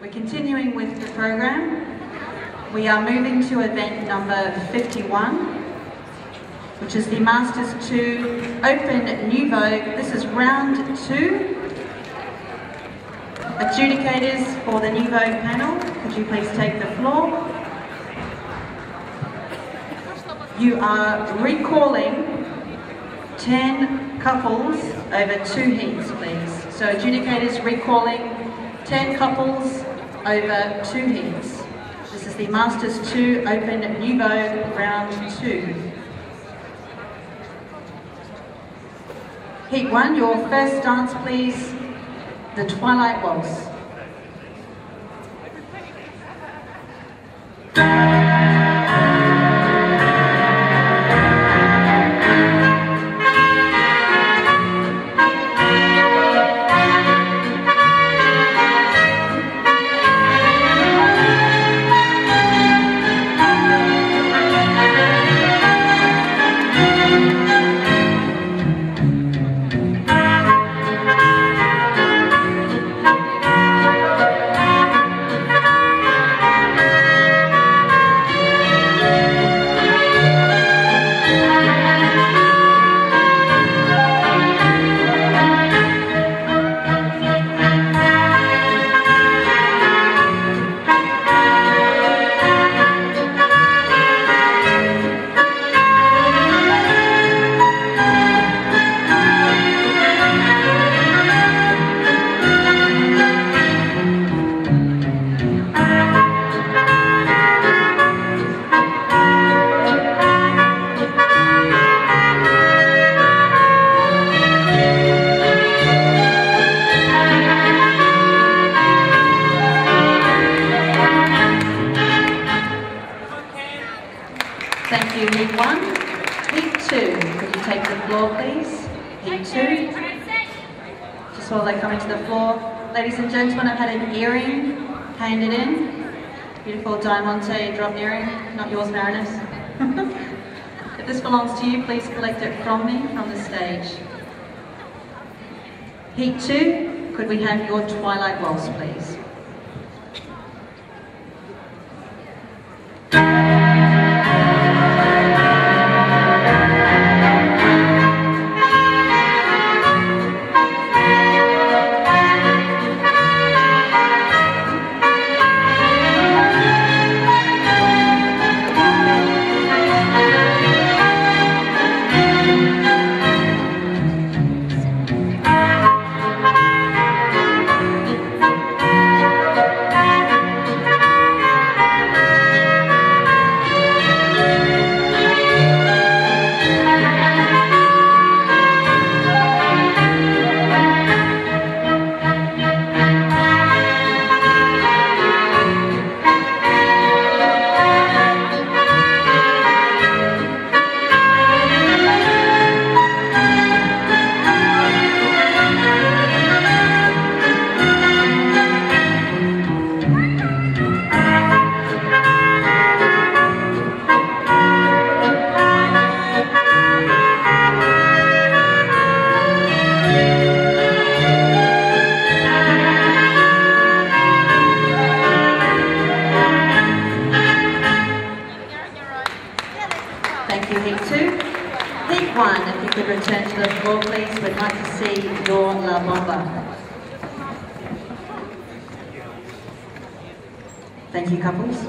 We're continuing with the program. We are moving to event number 51, which is the Masters 2 Open Nouveau. This is round 2. Adjudicators for the Nouveau panel, could you please take the floor? You are recalling 10 couples over 2 heats, please. So adjudicators recalling 10 couples over 2 heats. This is the Masters 2 Open Nouveau round 2. Heat 1, your first dance please, the Twilight Waltz. Thank you, Heat 1. Heat 2, could you take the floor please? Heat 2. Just while they come into the floor. Ladies and gentlemen, I've had an earring handed in. Beautiful Diamante drop earring, not yours, Marinus. If this belongs to you, please collect it from me, from the stage. Heat 2, could we have your Twilight Waltz please? Thank you, Heat 2. Heat 1, if you could return to the floor, please. We'd like to see your La Bomba. Thank you, couples.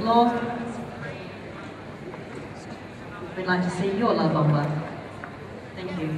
floor. We'd like to see your La Bomba. Thank you.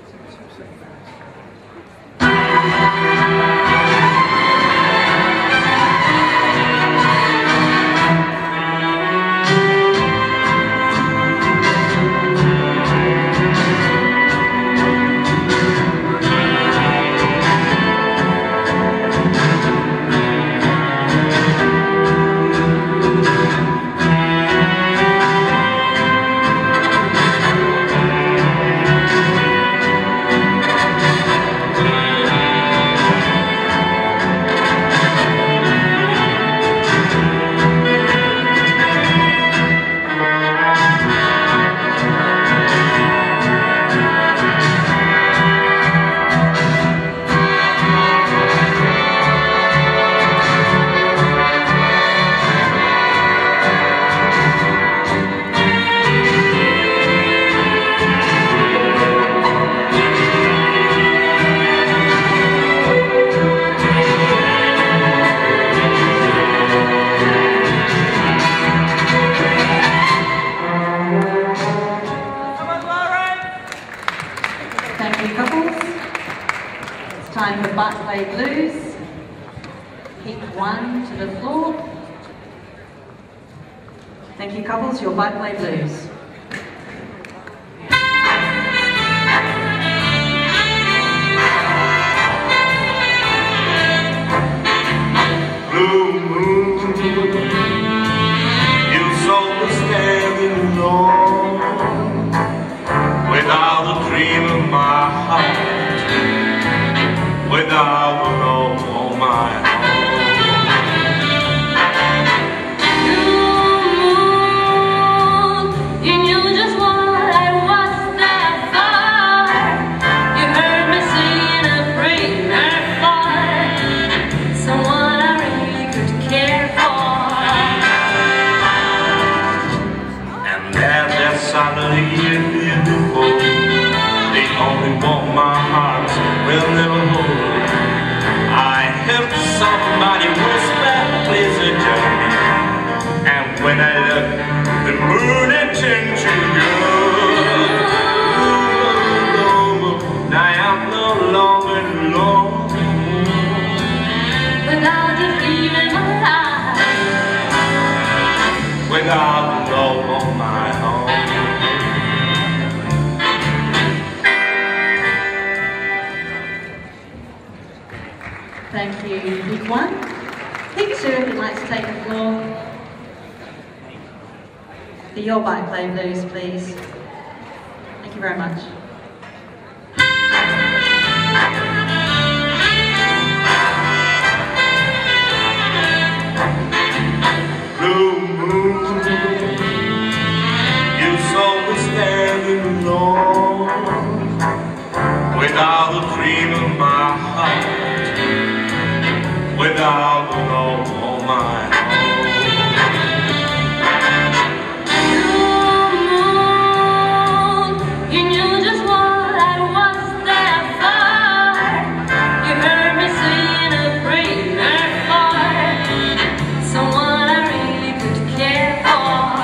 Time for Barclay Blues. Heat 1 to the floor. Thank you, couples. Your Barclay Blues. Blue moon, you saw me standing alone without a dream of my heart. Without a love on my own. You knew just what I was there for. You heard me singing a prayer for someone I really could care for. And that suddenly beautiful, the only one my heart will never hold. Somebody whisper, please adore me. And when I look, the moon had turned to gold. I am no longer alone. Without you feeling alive. Without the love of my own. Thank you, Heat 1. Heat 2, if you'd like to take the floor. For your Barclay Blues, please. Thank you very much. Blue moon, you saw me standing alone without a dream of my heart. Without a love on my own. You knew just what I was there for. You heard me singing a prayer for someone I really could care for.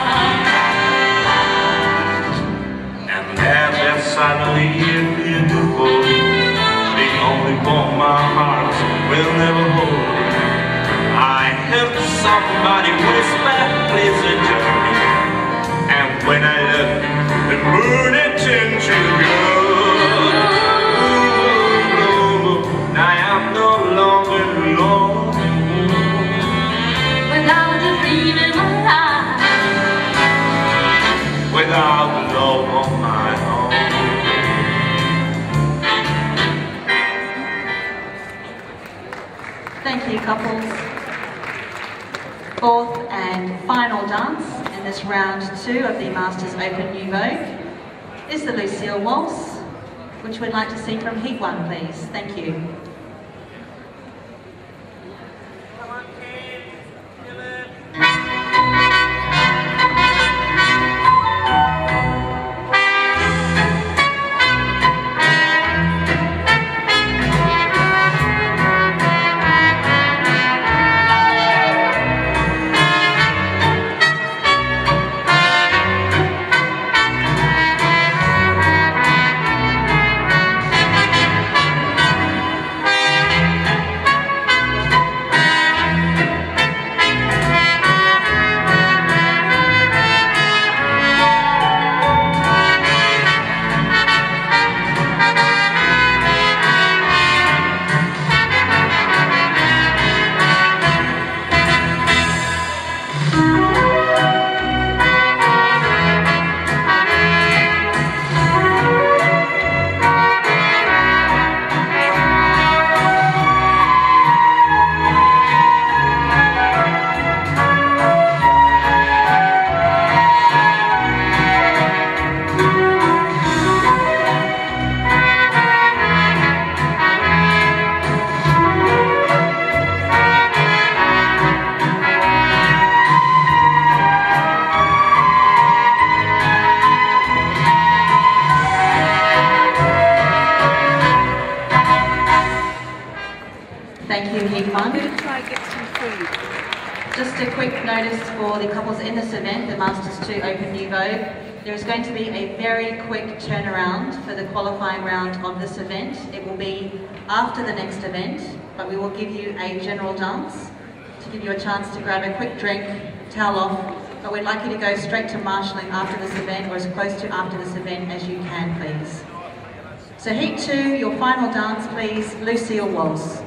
And that suddenly beautiful, the only one my heart will never hold. I heard somebody whisper, please adore me. And when I look, the moon had turned to gold. I am no longer alone. Without you feeling alive. Without the love of my own. Thank you, couples. Fourth and final dance in this round 2 of the Masters Open New Vogue is the Lucille Waltz, which we'd like to see from Heat 1, please. Thank you. Thank you, Heat 1. I'm going to try and get some food. Just a quick notice for the couples in this event, the Masters 2 Open New Vogue. There is going to be a very quick turnaround for the qualifying round of this event. It will be after the next event, but we will give you a general dance to give you a chance to grab a quick drink, towel off, but we'd like you to go straight to marshalling after this event, or as close to after this event as you can, please. So Heat 2, your final dance, please, Lucille Waltz.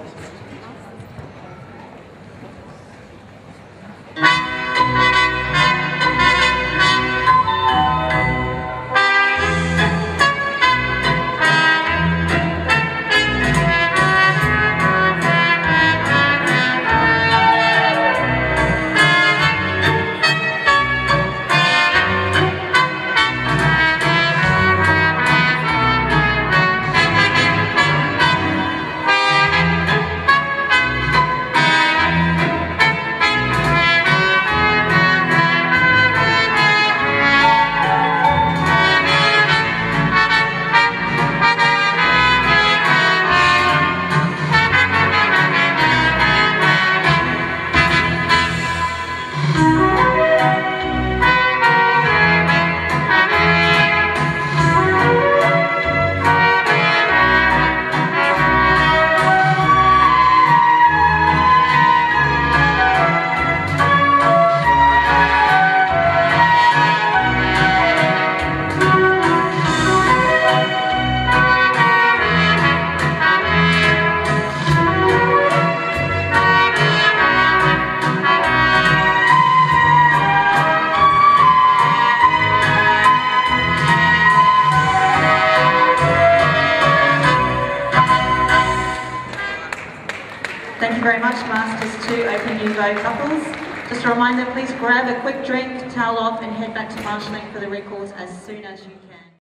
Thank you very much, Masters 2 Open New Vogue couples. Just a reminder, please grab a quick drink, towel off and head back to marshalling for the records as soon as you can.